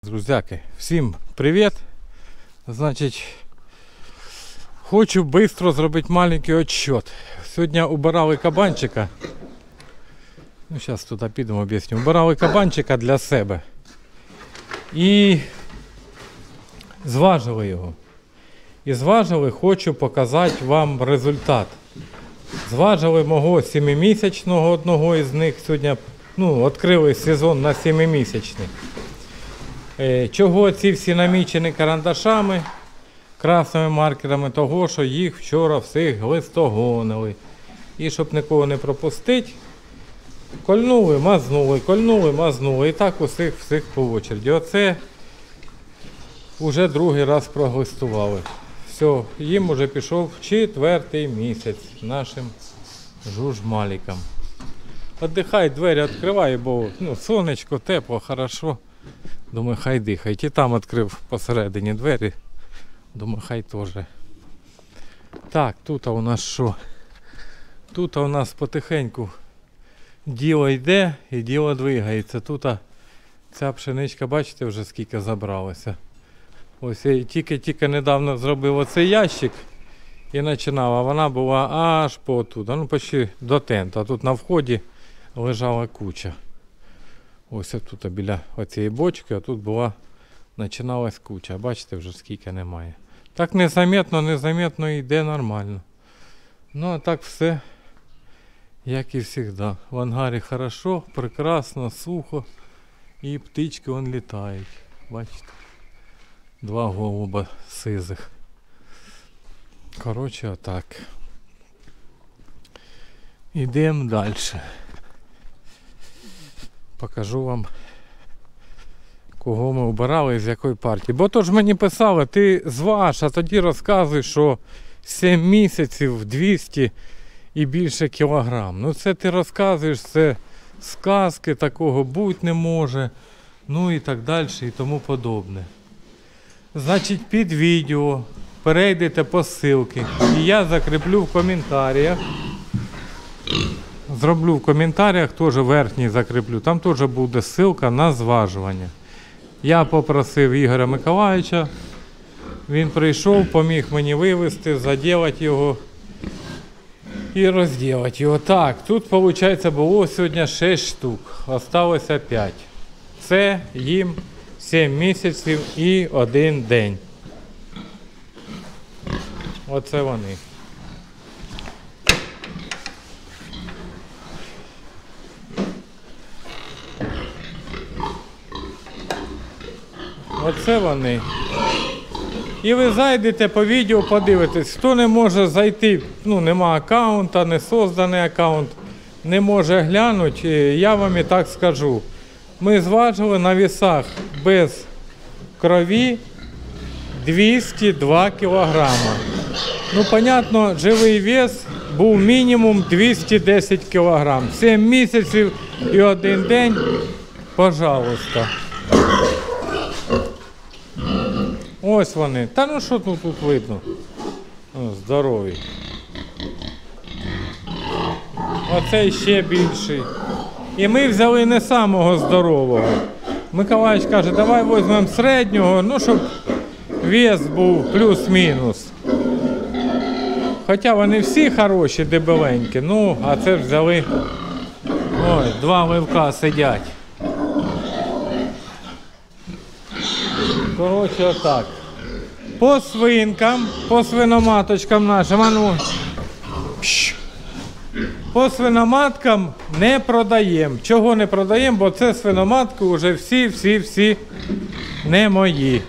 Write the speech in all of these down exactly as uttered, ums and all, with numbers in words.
Друзяки, всім привіт! Значить, хочу швидко зробити маленький отчет. Сьогодні убирали кабанчика. Ну, зараз туди підемо, об'ясню. Убирали кабанчика для себе. І зважили його. І зважили, хочу показати вам результат. Зважили мого сімимісячного одного із них. Сьогодні, ну, відкрили сезон на сімимісячний. Чого ці всі намічені карандашами, красними маркерами, того, що їх вчора всіх глистогонили. І щоб нікого не пропустити, кольнули, мазнули, кольнули, мазнули. І так усіх всіх по очереді. Оце вже другий раз проглистували. Все, їм вже пішов четвертий місяць нашим жужмалікам. Отдихай, двері відкривай, бо ну, сонечко, тепло, хорошо. Думаю, хай дихають. І там відкрив посередині двері. Думаю, хай теж. Так, тут у нас що? Тут у нас потихеньку діло йде і діло двигається. Тут ця пшеничка, бачите, вже скільки забралося. Ось я тільки-тільки недавно зробив оцей ящик і починав, а вона була аж потуда, ну почти до тента. А тут на вході лежала куча. Ось тут біля оцієї бочки, а тут була, починалась куча. Бачите, вже скільки немає. Так незаметно, незаметно йде нормально. Ну а так все, як і завжди. В ангарі хорошо, прекрасно, сухо. І птички вон літають. Бачите? Два голуба сизих. Коротше, отак. Ідемо далі. Покажу вам, кого ми обирали, з якої партії. Бо то ж мені писали, ти зваж, а тоді розказуй, що сім місяців двісті і більше кілограм. Ну це ти розказуєш, це сказки, такого бути не може. Ну і так далі, і тому подобне. Значить, під відео перейдете по ссылці. І я закріплю в коментарях. Зроблю в коментарях, теж верхній закріплю, там теж буде ссылка на зважування. Я попросив Ігоря Миколаївича, він прийшов, поміг мені вивезти, заділати його і розділати його. Так, тут, виходить, було сьогодні шість штук, залишилося п'ять. Це їм сім місяців і один день. Оце вони. Оце вони. І ви зайдете по відео, подивитесь. Хто не може зайти, ну нема аккаунта, не созданий аккаунт, не може глянути, я вам і так скажу. Ми зважили на весах без крові двісті два кілограма. Ну, понятно, живий вес був мінімум двісті десять кілограм. сім місяців і один день, пожалуйста. Ось вони. Та ну що тут, тут видно? О, здорові. Оцей ще більший. І ми взяли не самого здорового. Миколаївич каже, давай візьмемо середнього, ну щоб вес був плюс-мінус. Хоча вони всі хороші, дебеленькі, ну, а це взяли, ой, два вивка сидять. Коротше, отак. По свинкам, по свиноматочкам нашим, а ну, по свиноматкам не продаємо. Чого не продаємо? Бо це свиноматки вже всі-всі-всі не мої.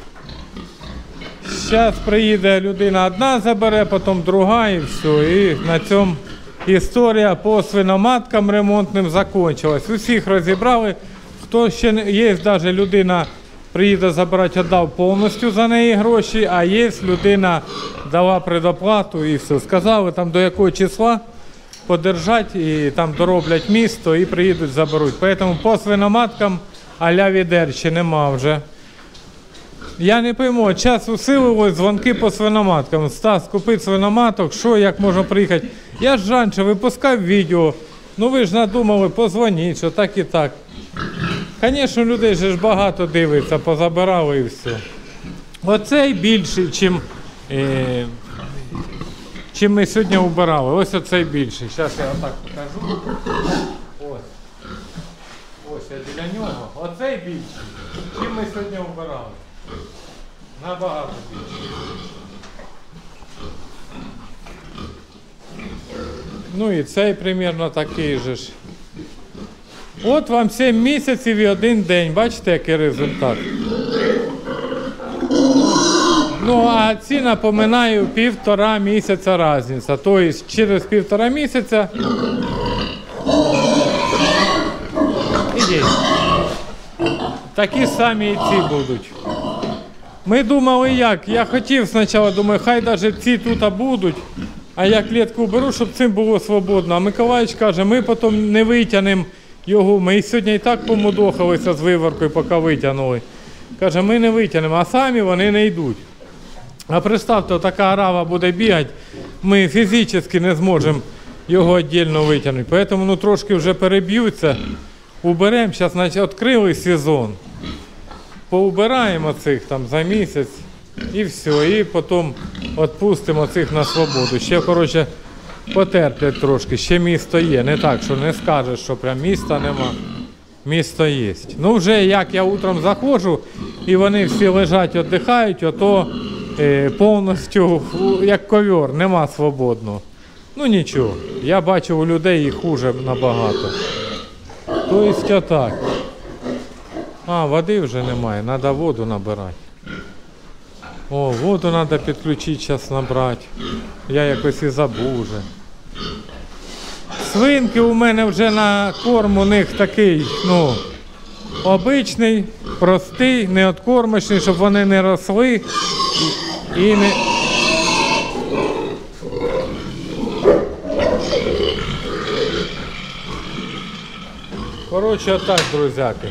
Зараз приїде людина одна забере, потім друга і все. І на цьому історія по свиноматкам ремонтним закінчилась. Усіх розібрали. Хто ще не є, навіть людина приїде забирати, віддав повністю за неї гроші, а є людина дала предоплату і все. Сказали там до якого числа подержати і там дороблять місто і приїдуть заберуть. Тому по свиноматкам а-ля відерчі нема вже. Я не пойму, час усилилось, дзвонки по свиноматкам. Стас, купити свиноматок, що, як можна приїхати. Я ж раніше випускав відео, ну ви ж надумали, позвоніть, що так і так. Звісно, людей же ж багато дивиться, позабирали і все. Оцей більший, чим, е, чим ми сьогодні убирали. Ось оцей більший. Зараз я отак покажу. Ось. Ось я біля нього. Оцей більший, чим ми сьогодні убирали. Набагато більший. Ну і цей примерно такий же ж. От вам сім місяців і один день. Бачите, який результат? Ну, а ці, напоминаю, півтора місяця різниця. Тобто через півтора місяця ідіть. Такі самі і ці будуть. Ми думали як? Я хотів спочатку, думаю, хай навіть ці тут будуть, а я клітку беру, щоб цим було свободно. А Миколаївич каже, ми потім не витягнемо його. Ми сьогодні і так помудохалися з виваркою, поки витягнули. Каже, ми не витягнемо, а самі вони не йдуть. А представте, така арава буде бігати, ми фізично не зможемо його віддільно витягнути. Тому ну, трошки вже переб'ються, уберемо, зараз значить, відкрили сезон. Поубираємо цих там за місяць і все, і потім відпустимо цих на свободу. Ще, коротше, потерплять трошки, ще місто є, не так, що не скажеш, що прям міста нема. Місто є. Ну вже як я утром заходжу і вони всі лежать, віддихають, ото е, повністю як ковер, нема свободного. Ну нічого, я бачу у людей їх хуже набагато. Тобто отак. А, води вже немає, треба воду набирати. О, воду треба підключити, зараз набрати. Я якось і забув вже. Свинки у мене вже на корм, у них такий, ну, обичний, простий, неоткормочний, щоб вони не росли і, і не... Коротше, отак, друзяки.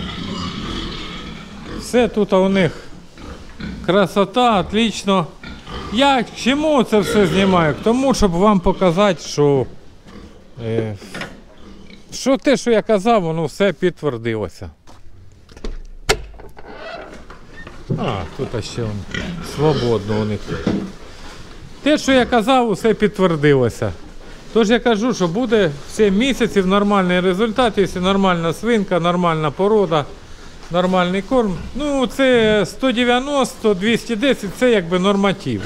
Все тут у них красота, отлично. Я чому це все знімаю? Тому, щоб вам показати, що, е, що те, що я казав, воно все підтвердилося. А, тут ще он, свободно у них. Те, що я казав, усе підтвердилося. Тож я кажу, що буде сім місяців нормальний результат, якщо нормальна свинка, нормальна порода, нормальний корм. Ну, це сто дев'яносто - двісті десять, це якби норматив.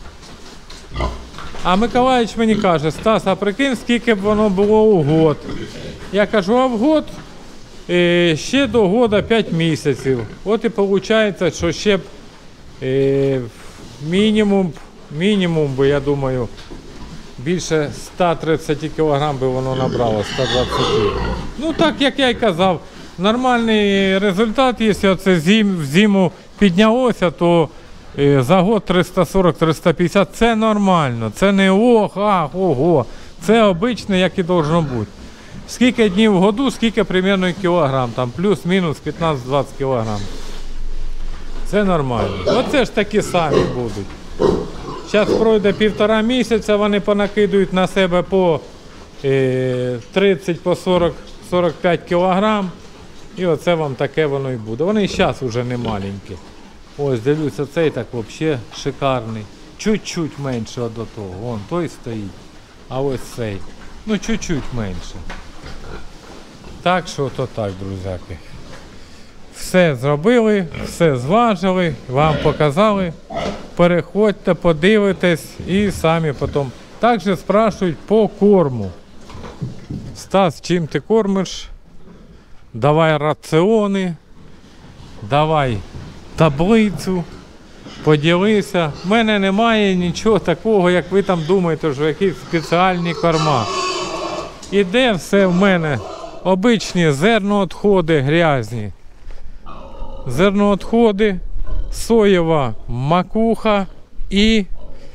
А Миколаївич мені каже, Стас, а прикинь, скільки б воно було у год. Я кажу, а в год е, ще до года п'ять місяців. От і виходить, що ще б е, мінімум, мінімум би, я думаю, більше ста тридцяти кілограм би воно набрало, сто двадцять. Ну так, як я й казав, нормальний результат, якщо це зим, в зиму піднялося, то е, за год триста сорок - триста п'ятдесят це нормально. Це не ох, ах, ого. Це обичне, як і должно бути. Скільки днів в году, скільки примерно кілограм, там плюс-мінус п'ятнадцять - двадцять кілограм. Це нормально. Оце ж такі самі будуть. Зараз пройде півтора місяця, вони понакидують на себе по е, тридцять, по сорок - сорок п'ять кілограм. І оце вам таке воно і буде. Вони і зараз вже не маленькі. Ось, дивлюся, цей так взагалі шикарний. Чуть-чуть менше от до того. Вон, той стоїть. А ось цей. Ну, чуть-чуть менше. Так що то так, друзяки. Все зробили, все зважили, вам показали. Переходьте, подивитесь і самі потім. Також спрашують по корму. Стас, чим ти кормиш? Давай раціони, давай таблицю, поділися. У мене немає нічого такого, як ви там думаєте, що якісь спеціальні корма. Іде все в мене обичні зерноотходи грязні. Зерноотходи, соєва макуха і,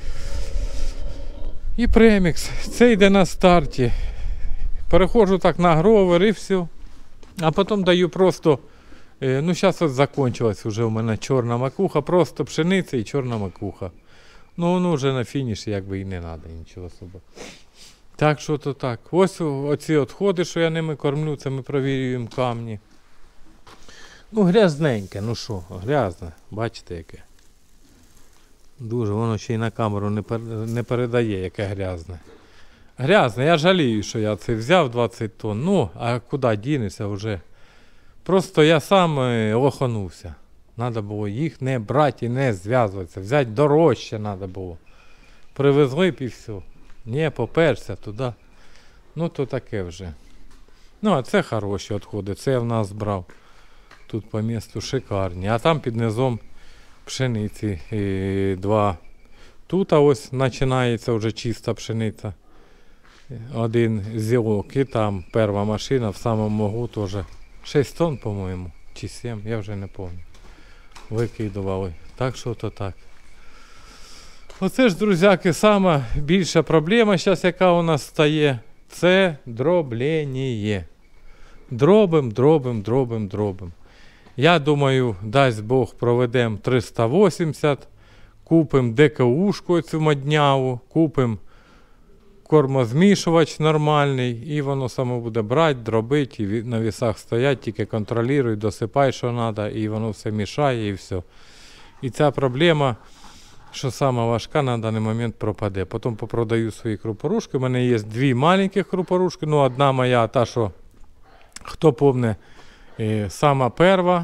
і премікс. Це йде на старті. Переходжу так на гровер і все. А потім даю просто, ну зараз от закінчилась вже у мене чорна макуха, просто пшениця і чорна макуха. Ну воно вже на фініші якби і не треба нічого особо. Так що то так. Ось оці відходи, що я ними кормлю, це ми провірюємо камні. Ну, грязненьке, ну що, грязне, бачите яке. Дуже, воно ще й на камеру не, пер... не передає, яке грязне. Грязне, я жалію, що я це взяв двадцять тонн. Ну, а куди дінешся вже? Просто я сам лоханувся. Треба було їх не брати і не зв'язуватися. Взяти дорожче треба було. Привезли б і все. Ні, поперся туди. Ну, то таке вже. Ну, а це хороші відходи. Це я в нас брав. Тут по місту шикарні. А там під низом пшениці і два. Тут ось починається вже чиста пшениця. Один зілок. І там перша машина в самому могу теж. шість тонн, по-моєму. Чи сім, я вже не пам'ятаю. Викидували. Так що то так. Оце ж, друзяки, сама більша проблема зараз, яка у нас стає, це дроблення. Дробим, дробим, дробим, дробим. Я думаю, дасть Бог, проведемо триста вісімдесят, купимо ДКУшку цю модняву, купимо кормозмішувач нормальний, і воно само буде брати, дробити, і на вісах стоять, тільки контролюй, досипай, що треба, і воно все мішає, і все. І ця проблема, що сама важка, на даний момент пропаде. Потім попродаю свої крупорушки. У мене є дві маленькі крупорушки, ну одна моя, та, що, хто помне, сама перша.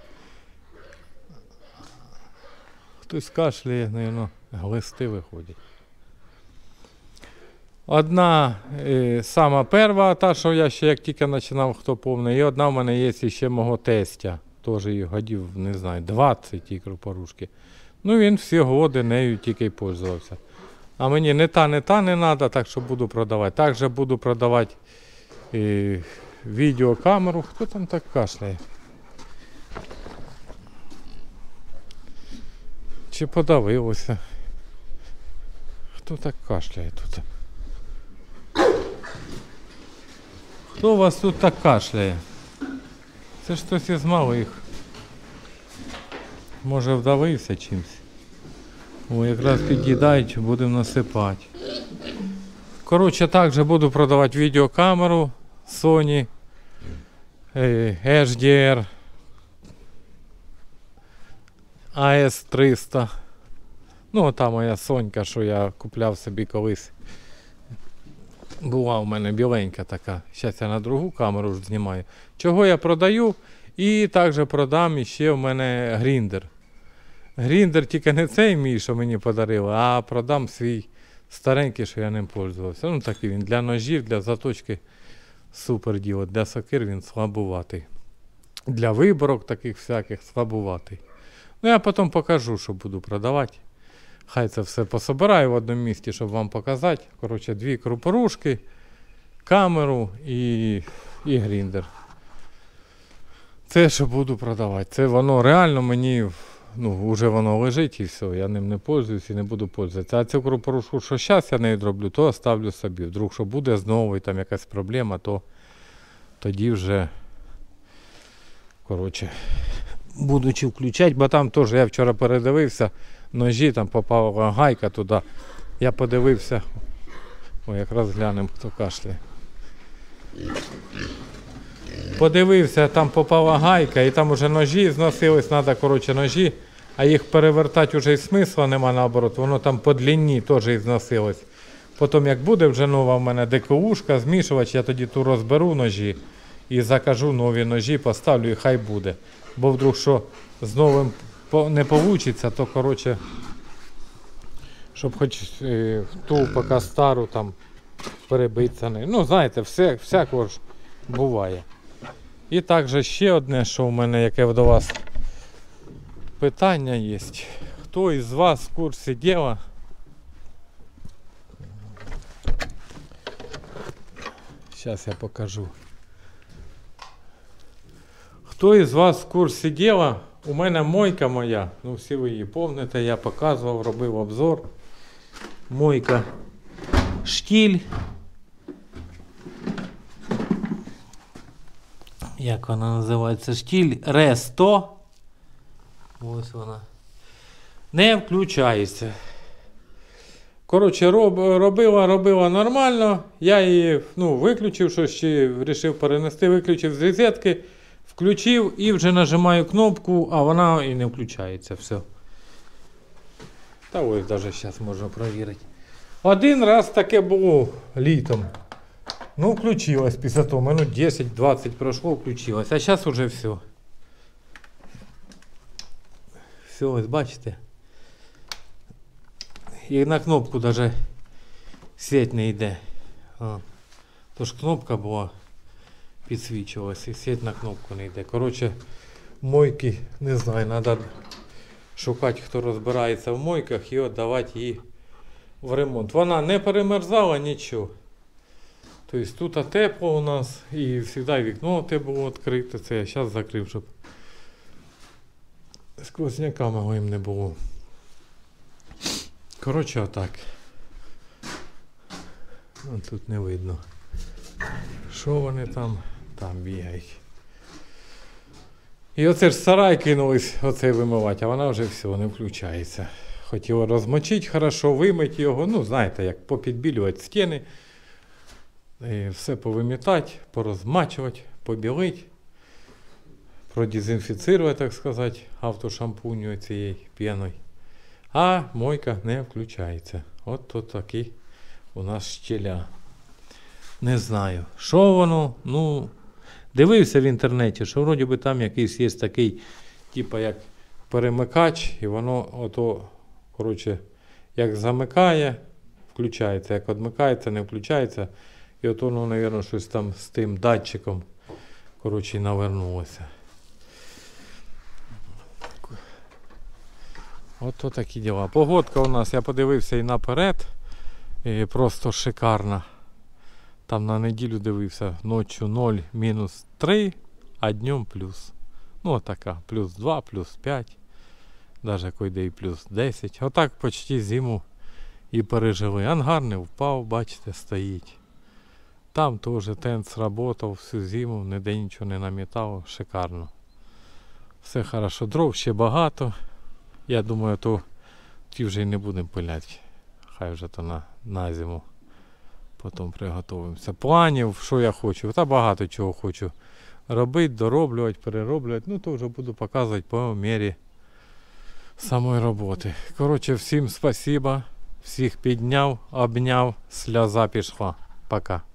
Хтось кашляє, мабуть, глисти виходять. Одна е, сама перша, та, що я ще як тільки починав, хто помне, і одна в мене є ще мого тестя. Теж її годів, не знаю, двадцять ті крупорушки. Ну він всі годи нею тільки й пользувався. А мені не та, не та не треба, так що буду продавати. Також буду продавати е, відеокамеру. Хто там так кашляє? Чи подавилося? Хто так кашляє тут? Хто у вас тут так кашляє? Це ж хтось із малих. Може вдавився чимось. О, якраз під'їдають, будемо насипати. Коротше, також буду продавати відеокамеру Sony ейч ді ар а ес триста. Ну, та моя Сонька, що я купляв собі колись. Була у мене біленька така. Зараз я на другу камеру ж знімаю. Чого я продаю? І також продам ще в мене гріндер. Гріндер тільки не цей мій, що мені подарили, а продам свій старенький, що я ним пользувався. Ну такий він для ножів, для заточки супер діло. Для сокир він слабуватий. Для виборок таких всяких слабуватий. Ну я потім покажу, що буду продавати. Хай це все пособираю в одному місці, щоб вам показати. Коротше, дві крупорушки, камеру і, і гріндер. Це що буду продавати. Це воно реально мені, ну, вже воно лежить і все. Я ним не пользуюсь і не буду пользуватися. А цю крупорушку, що зараз я нею роблю, то оставлю собі. Вдруг, що буде знову і там якась проблема, то тоді вже, коротше, будучи включати, бо там теж я вчора передивився, ножі, там попала гайка туди. Я подивився, о, якраз глянемо, хто кашляє. Подивився, там попала гайка, і там вже ножі зносились, треба, коротше, ножі, а їх перевертати вже і смисла нема, наоборот, воно там по длині теж і зносилось. Потім, як буде вже нова в мене ДКУшка, змішувач, я тоді ту розберу ножі і закажу нові ножі, поставлю і хай буде. Бо вдруг, що з новим не вийде, то, коротше, щоб хоч е, ту поки стару там перебитися. Ну, знаєте, все, всякого ж буває. І також ще одне, що в мене, яке до вас питання є. Хто із вас в курсі діла? Зараз я покажу. Хто із вас в курсі діла? У мене мойка моя, ну всі ви її пам'ятаєте, я показував, робив обзор. Мойка штіль. Як вона називається? Штіль Ре сто. Ось вона. Не включається. Коротше, роб, робила, робила нормально. Я її, ну, виключив, що ще вирішив перенести, виключив з розетки. Включив і вже нажимаю кнопку, а вона і не включається. Все. Та ось навіть зараз можна перевірити. Один раз таке було літом. Ну, включилось після того. Минут десять-двадцять пройшло, включилось. А зараз уже все. Все, ось бачите. І на кнопку навіть світ не йде. А. Тож кнопка була, підсвічувалася, і світ на кнопку не йде. Коротше, мойки, не знаю, треба шукати, хто розбирається в мойках і віддавати її в ремонт. Вона не перемерзала нічого. Тобто тут тепло у нас і завжди вікно те було відкрите. Це я зараз закрив, щоб сквозняка мого їм не було. Коротше, отак. Вон тут не видно. Що вони там? Там бігають. І оце ж сарай кинулись оцей вимивати, а вона вже все, не включається. Хотіла розмочити хорошо, вимити його, ну знаєте, як попідбілювати стіни. І все повимітати, порозмачувати, побілити, продезінфіцирувати, так сказати, автошампунью цією піною. А мойка не включається. От тут такі у нас щеля. Не знаю, що воно, ну, дивився в інтернеті, що вроді би там якийсь є такий, типу як перемикач, і воно ото, коротше, як замикає, включається, як відмикається, не включається. І от воно, мабуть, щось там з тим датчиком, коротше, навернулося. Ото такі діла. Погодка у нас, я подивився і наперед, і просто шикарна. Там на неділю дивився, ночі ноль, мінус три, а днем плюс. Ну, отака, плюс два, плюс п'ять, навіть койде і плюс десять. Отак почти зиму і пережили. Ангар не впав, бачите, стоїть. Там теж тент сработав всю зиму, ніде нічого не намітало, шикарно. Все хорошо, дров ще багато. Я думаю, то ті вже й не будемо пиляти. Хай вже то на, на зиму. Потім приготуємося. Планів, що я хочу. Та багато чого хочу робити, дороблювати, перероблювати. Ну, то вже буду показувати по мірі самої роботи. Коротше, всім спасибо. Всіх підняв, обняв, сльоза пішла. Пока.